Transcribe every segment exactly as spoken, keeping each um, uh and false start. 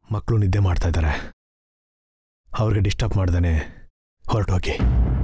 ಮಕ್ಕಳು ನಿದ್ದೆ ಮಾಡ್ತಾ ಇದ್ದಾರೆ, ಅವ್ರಿಗೆ ಡಿಸ್ಟರ್ಬ್ ಮಾಡ್ದೇನೆ ಹೊರಟೋಗಿ.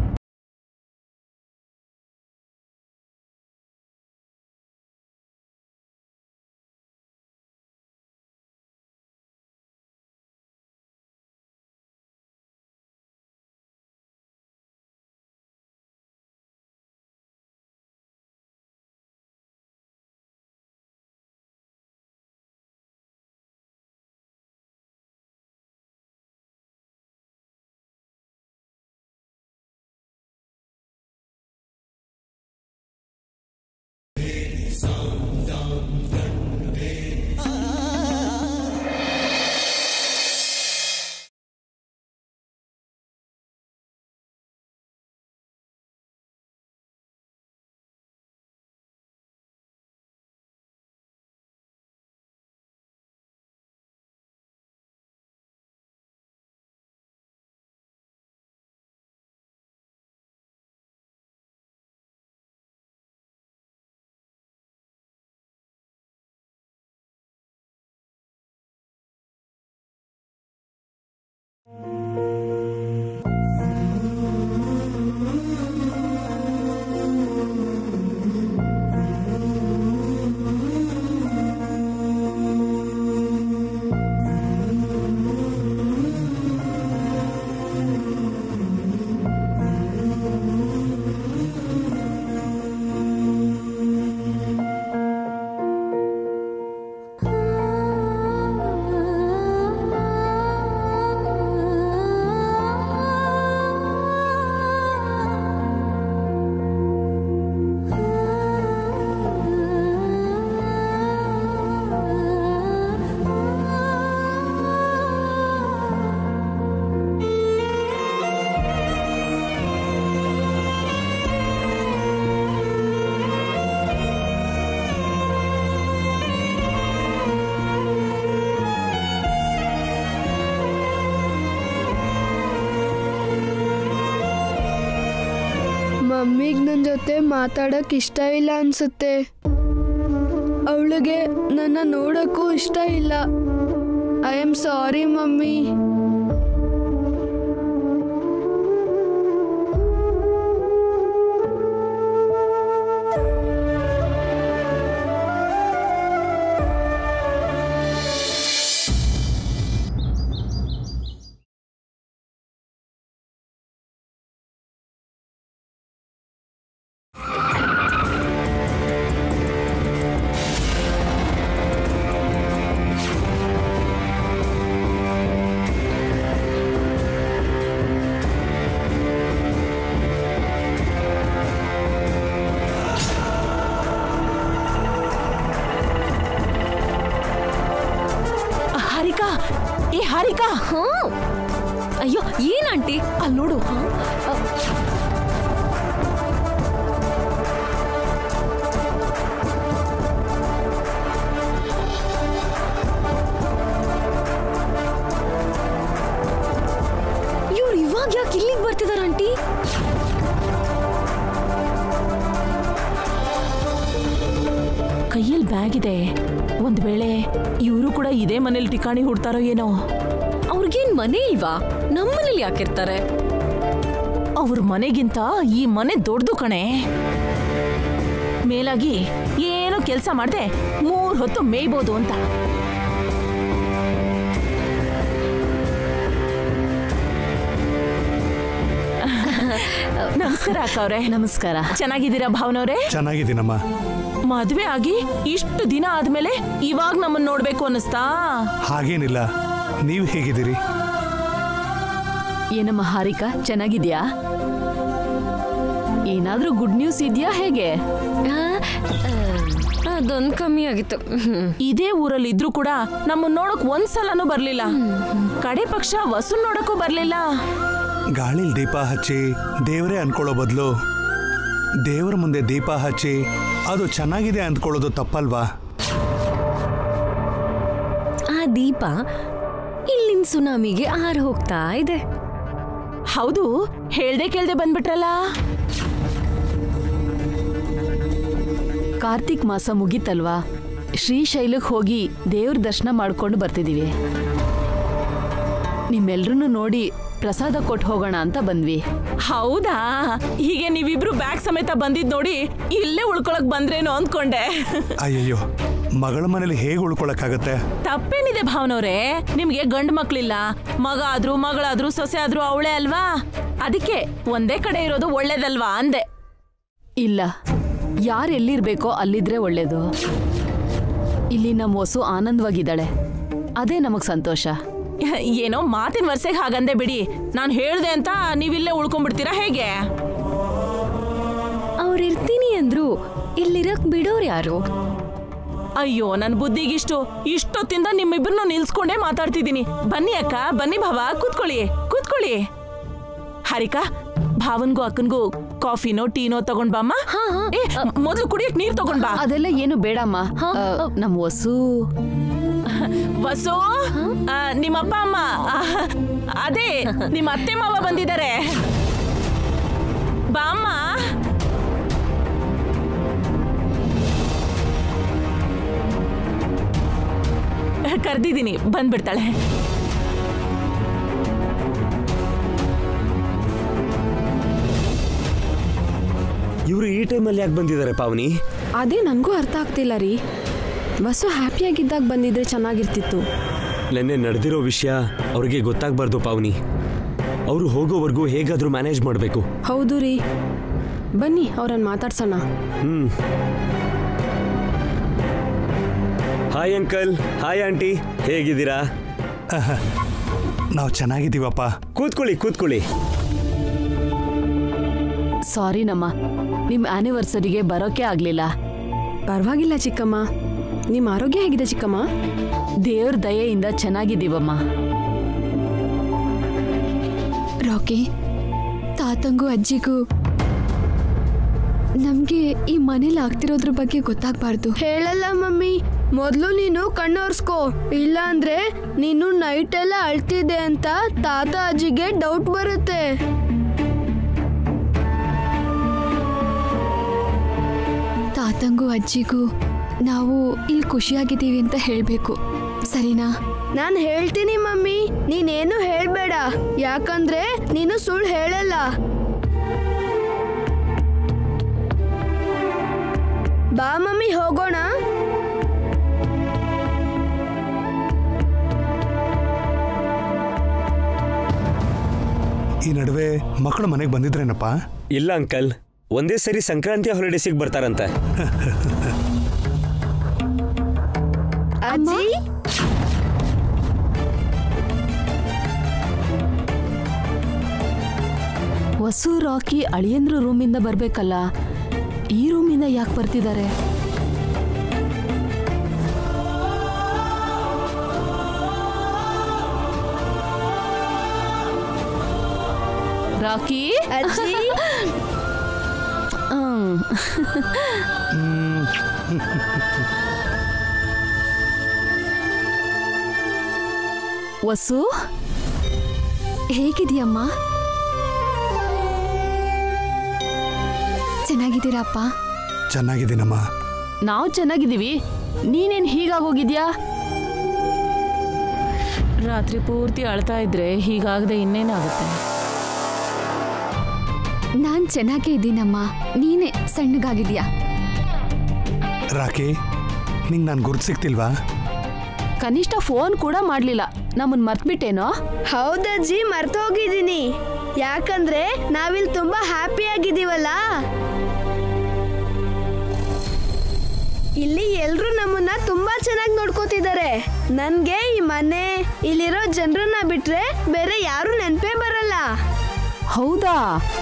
ಮಮ್ಮಿಗೆ ನನ್ನ ಜೊತೆ ಮಾತಾಡಕ್ಕೆ ಇಷ್ಟ ಇಲ್ಲ ಅನ್ಸುತ್ತೆ. ಅವಳಿಗೆ ನನ್ನ ನೋಡಕ್ಕೂ ಇಷ್ಟ ಇಲ್ಲ. I am sorry mummy. Harika, ಹಾ ಅಯ್ಯೋ ಏನ್ ಆಂಟಿ ಅಲ್ಲಿ ನೋಡು. ಇವ್ರು ಇವಾಗ ಯಾಕೆ ಇಲ್ಲಿಗೆ ಬರ್ತಿದಾರ ಆಂಟಿ? ಕೈಯಲ್ಲಿ ಬ್ಯಾಗ್ ಇದೆ. ಒಂದ್ ವೇಳೆ ಇವರು ಕೂಡ ಇದೇ ಮನೇಲಿ ಠಿಕಾಣಿ ಹುಡ್ತಾರೋ ಏನೋ. ಅವ್ರಿಗೇನ್ ಮನೆ ಇಲ್ವಾ? ನಮ್ಮನೇಲಿ ಯಾಕಿರ್ತಾರೆ? ಅವ್ರ ಮನೆಗಿಂತ ಈ ಮನೆ ದೊಡ್ಡದು ಕಣೆ. ಮೇಲಾಗಿ ಏನೋ ಕೆಲಸ ಮಾಡದೆ ಮೂರ್ ಹೊತ್ತು ಮೇಯ್ಬೋದು ಅಂತ. ನಮಸ್ಕಾರ ಅಕ್ಕ ಅವ್ರೆ. ನಮಸ್ಕಾರ. ಚೆನ್ನಾಗಿದ್ದೀರಾ ಭಾವನವ್ರೆ? ಚೆನ್ನಾಗಿದ್ದೀನಮ್ಮ. ಮದ್ವೆ ಆಗಿ ಇಷ್ಟು ದಿನ ಆದ್ಮೇಲೆ ಇವಾಗ ನಮ್ಮನ್ನ ನೋಡ್ಬೇಕು ಅನ್ನಿಸ್ತಾ? ಹಾಗೇನಿಲ್ಲ, ನೀವು ಹೇಗಿದ್ದೀರಿ? ಏನಮ್ಮ ಹಾರಿಕಾ, ಚೆನ್ನಾಗಿದ್ಯಾ? ಏನಾದ್ರೂ ಗುಡ್ ನ್ಯೂಸ್ ಇದೆಯಾ ಹೇಗೆ? ಅದೊಂದು ಕಮ್ಮಿ ಆಗಿತ್ತು. ಇದೇ ಊರಲ್ಲಿ ಇದ್ರೂ ಕೂಡ ನಮ್ಮನ್ನ ನೋಡಕ್ ಒಂದ್ಸಲನೂ ಬರ್ಲಿಲ್ಲ. ಕಡೆ ಪಕ್ಷ ವಸುನ್ ನೋಡಕ್ಕೂ ಬರ್ಲಿಲ್ಲ. ಗಾಳಿಲ್ ದೀಪ ಹಚ್ಚಿ ದೇವರೇ ಅನ್ಕೊಳ್ಳೋ ಬದಲು ದೇವರ ಮುಂದೆ ದೀಪ ಹಚ್ಚಿ ಅದು ಚೆನ್ನಾಗಿದೆ ಅಂದ್ಕೊಳ್ಳೋದು ತಪ್ಪಲ್ವಾ? ಆ ದೀಪ ಇಲ್ಲಿನ ಸುನಾಮಿಗೆ ಆರ್ ಹೋಗ್ತಾ ಇದೆ. ಹೌದು, ಹೇಳ್ದೆ ಕೇಳ್ದೆ ಬಂದ್ಬಿಟ್ರಲ್ಲ. ಕಾರ್ತಿಕ್ ಮಾಸ ಮುಗೀತಲ್ವಾ, ಶ್ರೀಶೈಲಕ್ಕೆ ಹೋಗಿ ದೇವ್ರ ದರ್ಶನ ಮಾಡ್ಕೊಂಡು ಬರ್ತಿದೀವಿ. ನಿಮ್ಮೆಲ್ರನ್ನೂ ನೋಡಿ ಪ್ರಸಾದ ಕೊಟ್ಟು ಹೋಗೋಣ ಅಂತ ಬಂದ್ವಿ. ಹೌದಾ? ಹೀಗೆ ನೀವಿಬ್ರು ಬ್ಯಾಗ್ ಸಮೇತ ಬಂದಿದ್ ನೋಡಿ ಇಲ್ಲೇ ಉಳ್ಕೊಳಕ್ ಬಂದ್ರೇನೋ ಅಂದ್ಕೊಂಡೆ. ಅಯ್ಯಯ್ಯೋ, ಮಗಳ ಮನೇಲಿ ಹೇಗೆ ಉಳ್ಕೊಳಕ್ಕಾಗತ್ತೆ? ತಪ್ಪೇನಿದೆ ಭಾವನವ್ರೆ, ನಿಮ್ಗೆ ಗಂಡು ಮಕ್ಳಿಲ್ಲ, ಮಗ ಆದ್ರೂ ಮಗಳಾದ್ರೂ ಸೊಸೆ ಆದ್ರೂ ಅವಳೇ ಅಲ್ವಾ, ಅದಕ್ಕೆ ಒಂದೇ ಕಡೆ ಇರೋದು ಒಳ್ಳೇದಲ್ವಾ ಅಂದೆ. ಇಲ್ಲ, ಯಾರು ಎಲ್ಲಿರ್ಬೇಕೋ ಅಲ್ಲಿದ್ರೆ ಒಳ್ಳೇದು. ಇಲ್ಲಿ ನಮ್ಮ ಹೊಸು ಆನಂದವಾಗಿದ್ದಾಳೆ, ಅದೇ ನಮಗ್ ಸಂತೋಷ. ಏನೋ ಮಾತಿನ ವರ್ಷಕ್ಕೆ ಹಾಗಂದೆ ಬಿಡಿ. ನಾನು ಹೇಳ್ದೆ ಅಂತ ನೀವಿಲ್ಲೇ ಉಳ್ಕೊಂಡ್ಬಿಡ್ತೀರಾ ಹೇಗೆ? ಅವ್ರು ಇರ್ತೀನಿ ಅಂದ್ರು ಇಲ್ಲಿರಕ್ ಬಿಡೋರು ಯಾರು? ಅಯ್ಯೋ, ನನ್ನ ಬುದ್ಧಿಗಿಷ್ಟು ಇಷ್ಟೊತ್ತಿಂದ ನಿಮ್ಮಿಬ್ರನ್ನ ನಿಲ್ಸ್ಕೊಂಡೇ ಮಾತಾಡ್ತಿದ್ದೀನಿ. ಬನ್ನಿ ಅಕ್ಕ, ಬನ್ನಿ ಭಾವ, ಕೂತ್ಕೊಳ್ಳಿ ಕೂತ್ಕೊಳ್ಳಿ. ಹಾರಿಕಾ, ಭಾವನ್ಗೂ ಅಕ್ಕನ್ಗೂ ಕಾಫಿನೋ ಟೀನೋ ತಗೊಂಡ್ ಬಾಮ್ಮ. ಮೊದ್ಲು ಕುಡಿಯಕ್ ನೀರ್ ತಗೊಂಡ್ ಬಾ. ಅದೆಲ್ಲ ಏನು ಬೇಡಮ್ಮ. ನಮ್ ಹೊಸು ವಸು, ನಿಮ್ಮಪ್ಪ ಅಮ್ಮ, ಅದೇ ನಿಮ್ಮ ಅತ್ತೆ ಮಾವ ಬಂದಿದ್ದಾರೆ. ಬಾಮ್ಮ. ಕರ್ದಿದ್ದೀನಿ, ಬಂದ್ಬಿಡ್ತಾಳೆ. ಇವರು ಈ ಟೈಮಲ್ಲಿ ಯಾಕೆ ಬಂದಿದ್ದಾರೆ ಪಾವನಿ? ಅದೇ ನನಗೂ ಅರ್ಥ ಆಗ್ತಿಲ್ಲ ರೀ. ಬಸ್ಸು ಹ್ಯಾಪಿಯಾಗಿದ್ದಾಗ ಬಂದಿದ್ರೆ ಚೆನ್ನಾಗಿರ್ತಿತ್ತು. ನೆನ್ನೆ ನಡೆದಿರೋ ವಿಷಯ ಅವ್ರಿಗೆ ಗೊತ್ತಾಗಬಾರ್ದು ಪಾವನಿ. ಅವರು ಹೋಗೋವರೆಗೂ ಹೇಗಾದರೂ ಮ್ಯಾನೇಜ್ ಮಾಡಬೇಕು. ಹೌದು ರೀ, ಬನ್ನಿ ಅವ್ರನ್ನ ಮಾತಾಡ್ಸೋಣ. ಹ್ಮ್. ಹಾಯ್ ಅಂಕಲ್, ಹಾಯ್ ಆಂಟಿ, ಹೇಗಿದ್ದೀರಾ? ನಾವು ಚೆನ್ನಾಗಿದ್ದೀವಪ್ಪ. ಕೂತ್ಕೊಳ್ಳಿ ಕೂತ್ಕೊಳ್ಳಿ. ಸಾರಿ ನಮ್ಮ, ನಿಮ್ ಆನಿವರ್ಸರಿಗೆ ಬರೋಕೆ ಆಗ್ಲಿಲ್ಲ. ಪರವಾಗಿಲ್ಲ ಚಿಕ್ಕಮ್ಮ. ನಿಮ್ಮ ಆರೋಗ್ಯ ಹೇಗಿದೆ ಚಿಕ್ಕಮ್ಮ? ದೇವ್ರ ದಯೆಯಿಂದ ಚೆನ್ನಾಗಿದ್ದೀವಮ್ಮ. ರಾಕಿ, ತಾತಂಗೂ ಅಜ್ಜಿಗೂ ನಮ್ಗೆ ಈ ಮನೇಲಿ ಆಗ್ತಿರೋದ್ರ ಬಗ್ಗೆ ಗೊತ್ತಾಗ್ಬಾರ್ದು. ಹೇಳಲ್ಲ ಮಮ್ಮಿ, ಮೊದ್ಲು ನೀನು ಕಣ್ಣೋರ್ಸ್ಕೋ, ಇಲ್ಲ ಅಂದ್ರೆ ನೀನು ನೈಟ್ ಎಲ್ಲ ಅಳ್ತಿದ್ದೆ ಅಂತ ತಾತ ಅಜ್ಜಿಗೆ ಡೌಟ್ ಬರುತ್ತೆ. ತಾತಂಗೂ ಅಜ್ಜಿಗೂ ನಾವು ಇಲ್ಲಿ ಖುಷಿಯಾಗಿದ್ದೀವಿ ಅಂತ ಹೇಳ್ಬೇಕು, ಸರಿನಾ? ನಾನು ಹೇಳ್ತೀನಿ ಮಮ್ಮಿ, ನೀನೇನು ಹೇಳ್ಬೇಡ, ಯಾಕಂದ್ರೆ ನೀನು ಸುಳ್ಳು ಹೇಳಲ್ಲ. ಬಾ ಮಮ್ಮಿ, ಹೋಗೋಣ. ಈ ನಡುವೆ ಮಕ್ಕಳು ಮನೆಗೆ ಬಂದಿದ್ರೇನಪ್ಪ? ಇಲ್ಲ ಅಂಕಲ್, ಒಂದೇ ಸರಿ ಸಂಕ್ರಾಂತಿ ಹಾಲಿಡೇಸಿಗೆ ಬರ್ತಾರಂತೆ. ಅಜ್ಜಿ, ವಸು ರಾಕಿ ಅಳಿಯಂದ್ರ ರೂಮಿಂದ ಬರ್ಬೇಕಲ್ಲ, ಈ ರೂಮಿಂದ ಯಾಕೆ ಬರ್ತಿದ್ದಾರೆ? ರಾಕಿ, ಅಜ್ಜಿ. ವಸು, ಹೇಗಿದೆಯಮ್ಮ? ಚೆನ್ನಾಗಿದ್ದೀರಪ್ಪ? ಚೆನ್ನಾಗಿದ್ದೀನಮ್ಮ. ನಾವು ಚೆನ್ನಾಗಿದ್ದೀವಿ, ನೀನೇನ್ ಹೀಗಾಗೋಗಿದ್ಯಾ? ರಾತ್ರಿ ಪೂರ್ತಿ ಅಳ್ತಾ ಇದ್ರೆ ಹೀಗಾಗದೆ ಇನ್ನೇನಾಗುತ್ತೆ? ನಾನ್ ಚೆನ್ನಾಗೇ ಇದ್ದೀನಮ್ಮ, ನೀನೇ ಸಣ್ಣಗಾಗಿದ್ಯಾ. ರಾಕಿ, ನಿಂಗೆ ನಾನು ಗುರ್ತು ಸಿಗ್ತಿಲ್ವಾ? ಕನಿಷ್ಠ ಫೋನ್ ಕೂಡ ಮಾಡ್ಲಿಲ್ಲ, ನಮ್ಮನ್ ಮರ್ತ್ಬಿಟ್ಟೇನೋ? ಹೌದಜ್ಜಿ, ಮರ್ತೋಗಿದ್ದೀನಿ. ಯಾಕಂದ್ರೆ ನಾವಿಲ್ಲಿ ತುಂಬಾ ಹ್ಯಾಪಿ ಆಗಿದ್ದೀವಲ್ಲ. ಇಲ್ಲಿ ಎಲ್ರು ನಮ್ಮನ್ನ ತುಂಬಾ ಚೆನ್ನಾಗಿ ನೋಡ್ಕೋತಿದ್ದಾರೆ. ನನ್ಗೆ ಈ ಮನೆ, ಇಲ್ಲಿರೋ ಜನರನ್ನ ಬಿಟ್ರೆ ಬೇರೆ ಯಾರು ನೆನ್ಪೇ ಬರಲ್ಲ. ಹೌದಾ?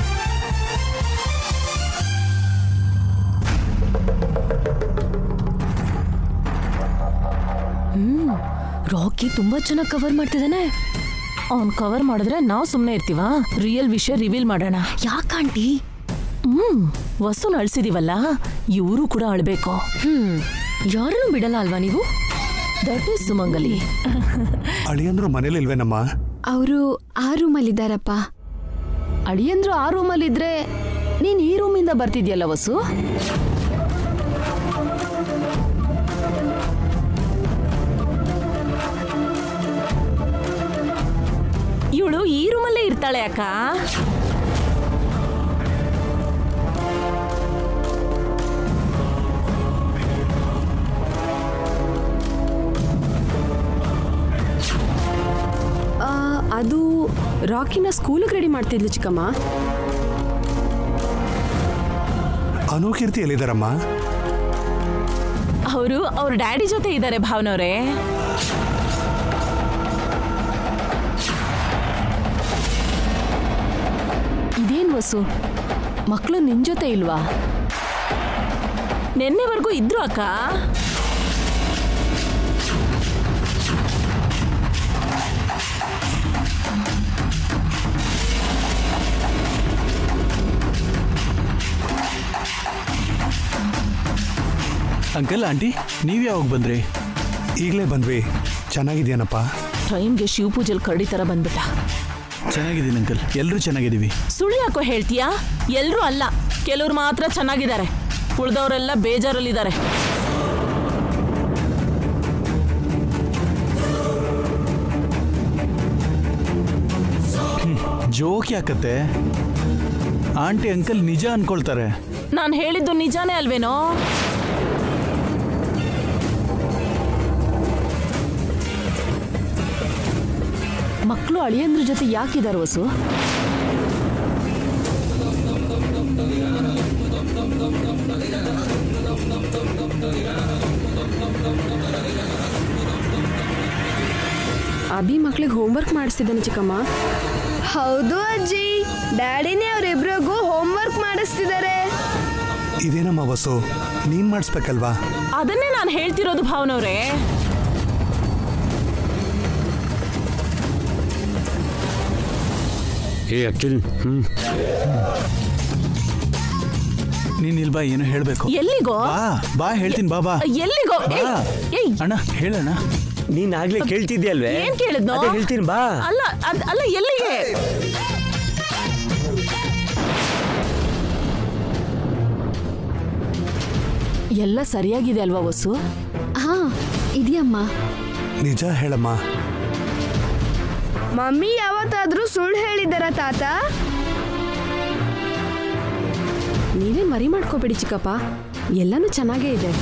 ಹ್ಮ್, ರಾಕಿ ತುಂಬಾ ಚೆನ್ನಾಗಿ ಕವರ್ ಮಾಡ್ತಿದ್ದಾನೆ. ಅವ್ನ್ ಕವರ್ ಮಾಡಿದ್ರೆ ನಾವು ಸುಮ್ಮನೆ ಇರ್ತೀವಾ? ರಿಯಲ್ ವಿಷಯ ರಿವೀಲ್ ಮಾಡೋಣ. ಯಾಕಂಟಿ? ಹ್ಮ್, ವಸುನ ಅಳ್ಸಿದೀವಲ್ಲ, ಇವರು ಕೂಡ ಅಳ್ಬೇಕು. ಹ್ಮ್, ಯಾರನ್ನು ಬಿಡಲ್ಲ ಅಲ್ವಾ ನೀವು? ದಟ್ ಈಸ್ ಸುಮಂಗಲಿ. ಅಳಿಯಂದ್ರು ಮನೇಲಿ ಇಲ್ವೇನಮ್ಮ? ಅವರು ಆ ರೂಮಲ್ಲಿದ್ದಾರಪ್ಪ. ಅಳಿಯಂದ್ರು ಆ ರೂಮಲ್ಲಿದ್ರೆ ನೀನ್ ಈ ರೂಮಿಂದ ಬರ್ತಿದ್ಯಲ್ಲ ವಸು? ಅವಳು ಈ ರೂಮಲ್ಲೇ ಇರ್ತಾಳೆ ಅಕ್ಕ. ಅದು ರಾಕಿನ ಸ್ಕೂಲಿಗೆ ರೆಡಿ ಮಾಡ್ತಿದ್ಲು ಚಿಕ್ಕಮ್ಮ. ಅನುಕೀರ್ತಿ ಎಲ್ಲಿದ್ದಾರಮ್ಮ? ಅವರು ಅವ್ರ ಡ್ಯಾಡಿ ಜೊತೆ ಇದ್ದಾರೆ ಭಾವನವ್ರೆ. ಇದೇನ್ ವಸು, ಮಕ್ಕಳು ನಿನ್ ಜೊತೆ ಇಲ್ವಾ? ನಿನ್ನೆವರೆಗೂ ಇದ್ರು ಅಕ್ಕ. ಅಂಕಲ್ ಆಂಟಿ ನೀವ್ ಯಾವಾಗ ಬಂದ್ರಿ? ಈಗಲೇ ಬಂದ್ವಿ. ಚೆನ್ನಾಗಿದ್ಯಾನಪ್ಪ? ಟೈಮ್ಗೆ ಶಿವಪೂಜೆಲ್ ಕರಡಿ ತರ ಬಂದ್ಬಿಟ್ಟ. ಚೆನ್ನಾಗಿದ್ದೀನಿ ಅಂಕಲ್, ಎಲ್ಲರೂ ಚೆನ್ನಾಗಿದ್ದೀವಿ. ಸುಳ್ಳು ಯಾಕೋ ಹೇಳ್ತೀಯಾ? ಎಲ್ರೂ ಅಲ್ಲ, ಕೆಲವ್ರು ಮಾತ್ರ ಚೆನ್ನಾಗಿದ್ದಾರೆ, ಉಳ್ದವರೆಲ್ಲ ಬೇಜಾರಲ್ಲಿದ್ದಾರೆ. ಜೋಕ್ ಯಾಕತ್ತೆ? ಆಂಟಿ ಅಂಕಲ್ ನಿಜ ಅನ್ಕೊಳ್ತಾರೆ. ನಾನು ಹೇಳಿದ್ದು ನಿಜಾನೇ ಅಲ್ವೇನೋ? ಮಕ್ಕಳು ಅಳಿಯಂದ್ರ ಜೊತೆ ಯಾಕಿದಾರ ವಸು? ಅಭಿ ಮಕ್ಳಿಗೆ ಹೋಮ್ವರ್ಕ್ ಮಾಡಿಸ್ತಿದ್ದಾನೆ ಚಿಕ್ಕಮ್ಮ. ಹೌದು ಅಜ್ಜಿ, ಡ್ಯಾಡಿನೇ ಅವರಿಬ್ರಿಗೂ ಹೋಮ್ವರ್ಕ್ ಮಾಡಿಸ್ತಿದ್ದಾರೆ. ಇದೇನಮ್ಮ ವಸು, ನೀನ್ ಮಾಡಿಸ್ಬೇಕಲ್ವಾ? ಅದನ್ನೇ ನಾನು ಹೇಳ್ತಿರೋದು ಭಾವನವ್ರೆ. ಏ ಅಖಿಲ್, ಹ್ಮ್ ನೀನ್ ಇಲ್ ಬಾ, ಏನು ಹೇಳ್ಬೇಕು. ಎಲ್ಲಿಗೋ? ಬಾ ಬಾ ಹೇಳ್ತೀನಿ, ಬಾ ಬಾ. ಎಲ್ಲಿಗೋ? ಬಾ. ಅಣ್ಣ ಹೇಳಣ್ಣ. ನೀನ್ ಆಗ್ಲೇ ಕೇಳ್ತಿದ್ಯಲ್ವೇ? ಏನ್ ಕೇಳಿದ್ನೋ? ಅದೇ ಹೇಳ್ತೀನಿ ಬಾ. ಅಲ್ಲ ಅದ್ ಅಲ್ಲ ಎಲ್ಲಿಗೆ? ಎಲ್ಲ ಸರಿಯಾಗಿದೆ ಅಲ್ವಾ ವಸು? ಹಾ ಇದೆಯಮ್ಮ. ನಿಜ ಹೇಳಮ್ಮ. ಮಮ್ಮಿ ಯಾವತ್ತಾದ್ರೂ ಸುಳ್ಳು ಹೇಳಿದಾರ ತಾತ? ನೀವೇ ಮರಿ ಮಾಡ್ಕೋಬೇಡಿ ಚಿಕ್ಕಪ್ಪ, ಎಲ್ಲಾನು ಚೆನ್ನಾಗೇ ಇದೆ.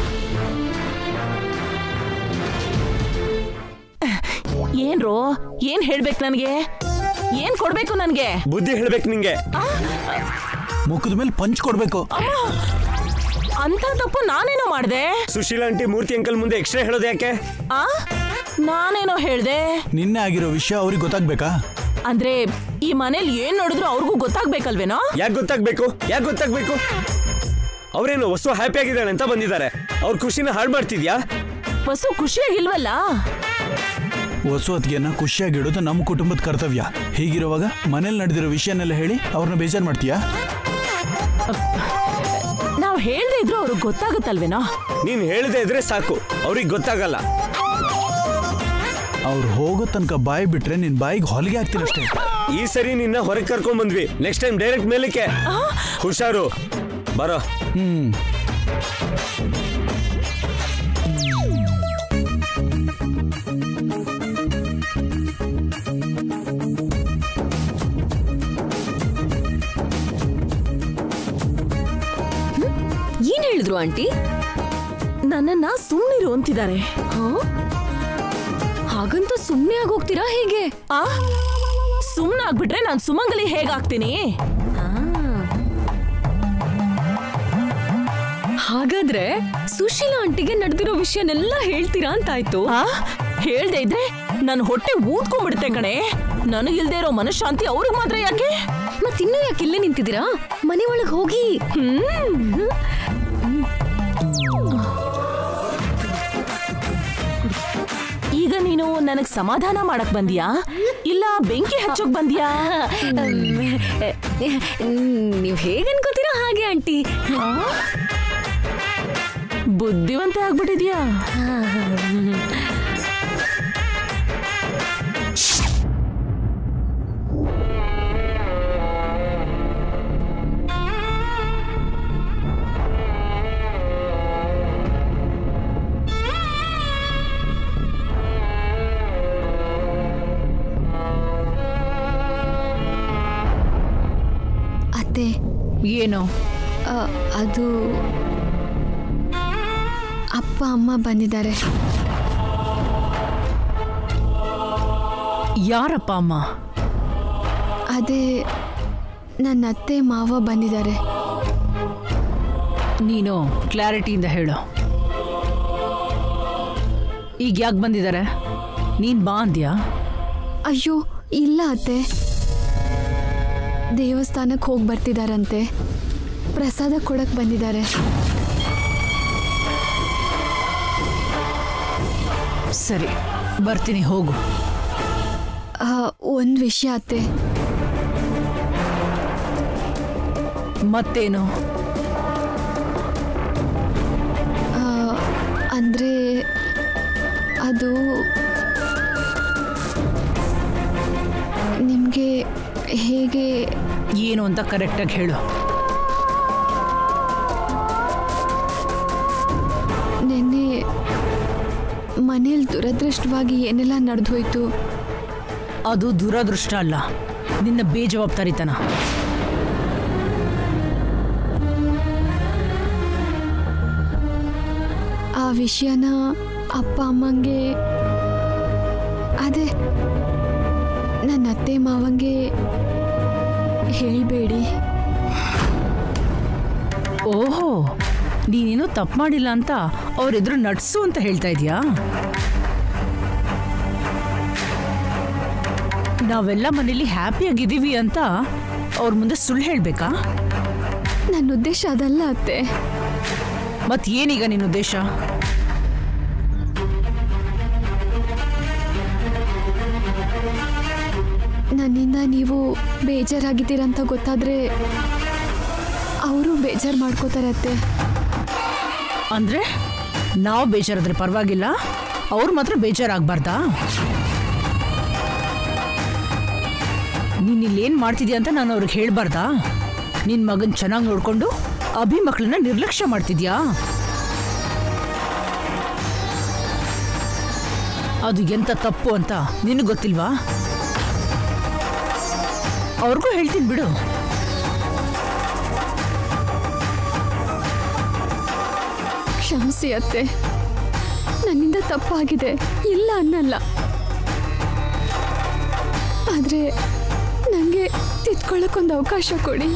ಏನ್ರೋ, ಏನ್ ಹೇಳ್ಬೇಕು ನನ್ಗೆ? ಏನ್ ಕೊಡ್ಬೇಕು ನನ್ಗೆ? ಬುದ್ಧಿ ಹೇಳ್ಬೇಕು ನಿಂಗೆ. ಮುಖದ ಮೇಲೆ ಪಂಚ್ ಕೊಡ್ಬೇಕು. ಅಂತ ತಪ್ಪು ನಾನೇನೋ ಮಾಡ್ದೆ? ಸುಶೀಲಾ ಆಂಟಿ ಮೂರ್ತಿ ಅಂಕಲ್ ಮುಂದೆ ಎಕ್ಸ್ಟ್ರಾ ಹೇಳೋದು ಯಾಕೆ? ಆ ನಾನೇನೋ ಹೇಳ್ದೆ? ನಿನ್ನೆ ಆಗಿರೋ ವಿಷಯ ಅವ್ರಿಗೆ ಗೊತ್ತಾಗ್ಬೇಕಾ? ಅಂದ್ರೆ ಈ ಮನೇಲಿ ಏನ್ ನೋಡಿದ್ರು ಅವ್ರಿಗೂ ಗೊತ್ತಾಗ್ಬೇಕಲ್ವೇನೋ? ಯಾಕೆ ಗೊತ್ತಾಗ್ಬೇಕು? ಯಾಕೆ ಗೊತ್ತಾಗ್ಬೇಕು? ಅವ್ರೇನು ವಸು ಹ್ಯಾಪಿ ಆಗಿದ್ದಾಳೆ ಅಂತ ಬಂದಿದ್ದಾರೆ, ಅವ್ರ ಖುಷಿನ ಹಾಳು ಮಾಡ್ತಿದ್ಯಾ? ವಸು ಖುಷಿಯಾಗಿಲ್ವಲ್ಲ? ವಸು ಅತ್ಗೆನ ಖುಷಿಯಾಗಿಡೋದು ನಮ್ಮ ಕುಟುಂಬದ ಕರ್ತವ್ಯ. ಹೀಗಿರುವಾಗ ಮನೇಲಿ ನಡೆದಿರೋ ವಿಷಯನೆಲ್ಲ ಹೇಳಿ ಅವ್ರನ್ನ ಬೇಜಾರು ಮಾಡ್ತೀಯಾ? ನಾವ್ ಹೇಳ್ದೆ ಇದ್ರು ಅವ್ರಿಗೆ ಗೊತ್ತಾಗುತ್ತಲ್ವೇನೋ? ನೀನ್ ಹೇಳ್ದೆ ಇದ್ರೆ ಸಾಕು, ಅವ್ರಿಗೆ ಗೊತ್ತಾಗಲ್ಲ. ಅವ್ರು ಹೋಗೋ ತನಕ ಬಾಯಿ ಬಿಟ್ರೆ ನಿನ್ ಬಾಯಿಗೆ ಹೊಲಿಗೆ ಆಗ್ತೀರಷ್ಟೇ. ಈ ಸರಿ ನಿನ್ನ ಹೊರಗೆ ಕರ್ಕೊಂಡ್ ಬಂದ್ವಿ, ನೆಕ್ಸ್ಟ್ ಟೈಮ್ ಡೈರೆಕ್ಟ್ ಮೇಲಕ್ಕೆ. ಹುಷಾರು, ಬರೋ. ಹ್ಮ್ ಏನ್ ಹೇಳಿದ್ರು ಆಂಟಿ? ನನ್ನನ್ನ ಸುಮ್ಮನಿರು ಅಂತಿದ್ದಾರೆ. ಹಾಗಂತ ಸುಮ್ನೆ ಆಗೋಗ್ತೀರಾ ಹೇಗೆ? ಆ ಸುಮ್ನೆ ಆಗ್ಬಿಟ್ರೆ ನಾನ್ ಸುಮಂಗಲಿ ಹೇಗಾಗ್ತೀನಿ? ಹಾಗಾದ್ರೆ ಸುಶೀಲಾ ಆಂಟಿಗೆ ನಡೆದಿರೋ ವಿಷಯನೆಲ್ಲ ಹೇಳ್ತೀರಾ ಅಂತಾಯ್ತು. ಆ ಹೇಳ್ದೆ ಇದ್ರೆ ನನ್ ಹೊಟ್ಟೆ ಊದ್ಕೊಂಡ್ಬಿಡುತ್ತೆ ಕಣೆ. ನನಗಿಲ್ದೇ ಇರೋ ಮನಃಶಾಂತಿ ಅವ್ರಿಗೆ ಮಾತ್ರ ಯಾಕೆ? ಮತ್ತಿನ್ನೂ ಯಾಕೆ ಇಲ್ಲೇ ನಿಂತಿದ್ದೀರಾ? ಮನೆ ಒಳಗೆ ಹೋಗಿ. ಹ್ಮ್ ಈಗ ನೀನು ನನಗ್ ಸಮಾಧಾನ ಮಾಡಕ್ ಬಂದಿಯಾ ಇಲ್ಲ ಬೆಂಕಿ ಹಚ್ಚೋಕ್ ಬಂದಿಯಾ? ನೀವ್ ಹೇಗ್ ಅನ್ಕೋತೀರಾ ಹಾಗೆ ಆಂಟಿ. ಬುದ್ಧಿವಂತೆ ಆಗ್ಬಿಟ್ಟಿದ್ಯಾ? ಅತ್ತೆ ಏನು? ಆ, ಅದು ಅಪ್ಪ ಅಮ್ಮ ಬಂದಿದ್ದಾರೆ. ಯಾರಪ್ಪ ಅಮ್ಮ? ಅದೇ ನನ್ನ ಅತ್ತೆ ಮಾವ ಬಂದಿದ್ದಾರೆ. ನೀನು ಕ್ಲಾರಿಟಿಯಿಂದ ಹೇಳು. ಈಗ ಯಾಕೆ ಬಂದಿದ್ದಾರೆ? ನೀನ್ ಬಾ ಅಂದ್ಯಾ? ಅಯ್ಯೋ ಇಲ್ಲ ಅತ್ತೆ, ದೇವಸ್ಥಾನಕ್ಕೆ ಹೋಗಿ ಬರ್ತಿದಾರಂತೆ, ಪ್ರಸಾದ ಕೊಡಕ್ಕೆ ಬಂದಿದ್ದಾರೆ. ಸರಿ ಬರ್ತೀನಿ, ಹೋಗು. ಒಂದು ವಿಷಯ ಅತ್ತೆ. ಮತ್ತೇನು? ಅಂದರೆ ಅದು ನಿಮಗೆ ಹೇಗೆ ಏನು ಅಂತ ಕರೆಕ್ಟಾಗಿ ಹೇಳು. ನೆನ್ನೆ ಮನೇಲಿ ದುರದೃಷ್ಟವಾಗಿ ಏನೆಲ್ಲ ನಡೆದು ಹೋಯ್ತು. ಅದು ದುರದೃಷ್ಟ ಅಲ್ಲ, ನಿನ್ನ ಬೇಜವಾಬ್ದಾರಿತನ. ಆ ವಿಷಯನ ಅಪ್ಪ ಅಮ್ಮಂಗೆ, ಅದೇ ನನ್ನ ಅತ್ತೆ ಮಾವಂಗೆ ಹೇಳಬೇಡಿ. ಓಹೋ, ನೀನೇನು ತಪ್ಪು ಮಾಡಿಲ್ಲ ಅಂತ ಅವರೆದುರು ನಡ್ಸು ಅಂತ ಹೇಳ್ತಾ ಇದೀಯಾ? ನಾವೆಲ್ಲ ಮನೇಲಿ ಹ್ಯಾಪಿಯಾಗಿದ್ದೀವಿ ಅಂತ ಅವ್ರ ಮುಂದೆ ಸುಳ್ಳು ಹೇಳ್ಬೇಕಾ? ನನ್ನ ಉದ್ದೇಶ ಅದಲ್ಲ ಅತ್ತೆ. ಮತ್ ಏನೀಗ ನಿನ್ನ ಉದ್ದೇಶ? ನನ್ನಿಂದ ನೀವು ಬೇಜಾರಾಗಿದ್ದೀರಂತ ಗೊತ್ತಾದ್ರೆ ಅವರು ಬೇಜಾರು ಮಾಡ್ಕೋತಾರೆ ಅತ್ತೆ. ಅಂದ್ರೆ ನಾವು ಬೇಜಾರಾದ್ರೆ ಪರವಾಗಿಲ್ಲ, ಅವ್ರು ಮಾತ್ರ ಬೇಜಾರಾಗಬಾರ್ದಾ? ನೀನ್ ಇಲ್ಲೇನ್ ಮಾಡ್ತಿದ್ಯಾ ಅಂತ ನಾನು ಅವ್ರಿಗೆ ಹೇಳ್ಬಾರ್ದಾ? ನಿನ್ ಮಗನ್ ಚೆನ್ನಾಗಿ ನೋಡ್ಕೊಂಡು ಅಭಿ ಮಕ್ಕಳನ್ನ ನಿರ್ಲಕ್ಷ್ಯ ಮಾಡ್ತಿದ್ಯಾ? ಅದು ಎಂತ ತಪ್ಪು ಅಂತ ನಿನಗೆ ಗೊತ್ತಿಲ್ವಾ? ಅವ್ರಿಗೂ ಹೇಳ್ತೀನಿ ಬಿಡು. ಕ್ಷಮಿಸಿ ಅತ್ತೆ, ನನ್ನಿಂದ ತಪ್ಪಾಗಿದೆ, ಇಲ್ಲ ಅನ್ನಲ್ಲ. ಆದರೆ ನನಗೆ ತಿದ್ಕೊಳ್ಳೋಕ್ಕೊಂದು ಅವಕಾಶ ಕೊಡಿ.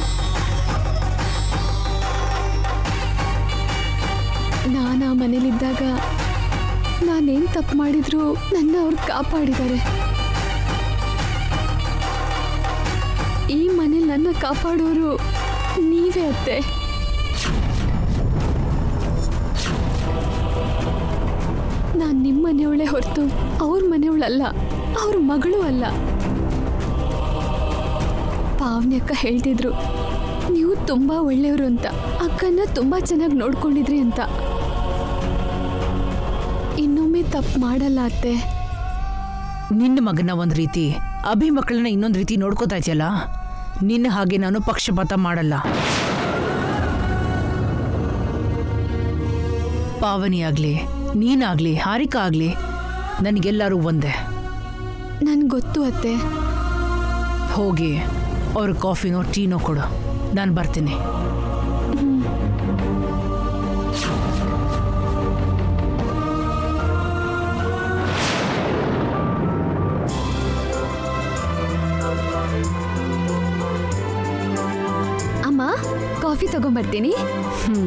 ನಾನು ಆ ಮನೇಲಿದ್ದಾಗ ನಾನೇನು ತಪ್ಪು ಮಾಡಿದ್ರು ನನ್ನ ಅವ್ರು ಕಾಪಾಡಿದ್ದಾರೆ. ಈ ಮನೇಲಿ ನನ್ನ ಕಾಪಾಡೋರು ನೀವೇ ಅತ್ತೆ. ನಾನು ನಿಮ್ಮ ಮನೆಯವಳೇ ಹೊರತು ಅವ್ರ ಮನೆಯವಳಲ್ಲ, ಅವ್ರ ಮಗಳು ಅಲ್ಲ. ಪಾವನಿ ಅಕ್ಕ ಹೇಳ್ತಿದ್ರು, ನೀವು ತುಂಬ ಒಳ್ಳೆಯವರು ಅಂತ, ಅಕ್ಕನ ತುಂಬ ಚೆನ್ನಾಗಿ ನೋಡ್ಕೊಂಡಿದ್ರಿ ಅಂತ. ಇನ್ನೊಮ್ಮೆ ತಪ್ಪು ಮಾಡಲ್ಲ ಅತ್ತೆ. ನಿನ್ನ ಮಗನ ಒಂದು ರೀತಿ, ಅಭಿ ಮಕ್ಕಳನ್ನ ಇನ್ನೊಂದು ರೀತಿ ನೋಡ್ಕೋತಾ ಇದೆಯಲ್ಲ, ನಿನ್ನ ಹಾಗೆ ನಾನು ಪಕ್ಷಪಾತ ಮಾಡಲ್ಲ. ಪಾವನಿ ಆಗ್ಲಿ, ನೀನಾಗ್ಲಿ, ಹಾರಿಕಾ ಆಗ್ಲಿ, ನನಗೆಲ್ಲರೂ ಒಂದೇ. ನನ್ಗೆ ಗೊತ್ತು ಅತ್ತೆ. ಹೋಗಿ ಅವ್ರ ಕಾಫಿನೋ ಟೀನೋ ಕೊಡು, ನಾನು ಬರ್ತೀನಿ. ಅಮ್ಮ, ಕಾಫಿ ತಗೊಂಬರ್ತೀನಿ. ಹ್ಮ್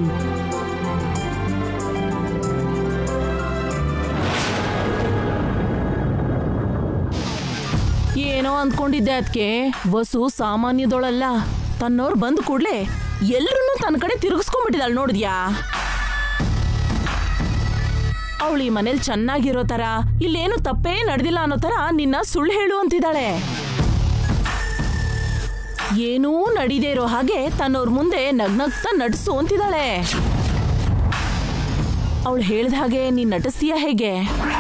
ಏನೋ ಅಂದ್ಕೊಂಡಿದ್ದೆ ಅದಕ್ಕೆ. ವಸು ಸಾಮಾನ್ಯದೊಳಲ್ಲ, ತನ್ನವ್ರು ಬಂದ ಕೂಡ್ಲೆ ಎಲ್ರೂ ತನ್ನ ಕಡೆ ತಿರುಗಿಸ್ಕೊಂಡ್ಬಿಟ್ಟಿದ್ದಾಳೆ. ನೋಡಿದ್ಯಾ? ಅವಳು ಈ ಮನೇಲಿ ಚೆನ್ನಾಗಿರೋ ತರ, ಇಲ್ಲೇನು ತಪ್ಪೇ ನಡೆದಿಲ್ಲ ಅನ್ನೋ ತರ ನಿನ್ನ ಸುಳ್ಳು ಹೇಳು ಅಂತಿದ್ದಾಳೆ. ಏನೂ ನಡೀದೇ ಇರೋ ಹಾಗೆ ತನ್ನವ್ರ ಮುಂದೆ ನಗ್ನಗ್ತಾ ನಟಿಸು ಅಂತಿದ್ದಾಳೆ. ಅವಳು ಹೇಳ್ದ ಹಾಗೆ ನೀನ್ ನಟಿಸ್ತೀಯ ಹೇಗೆ?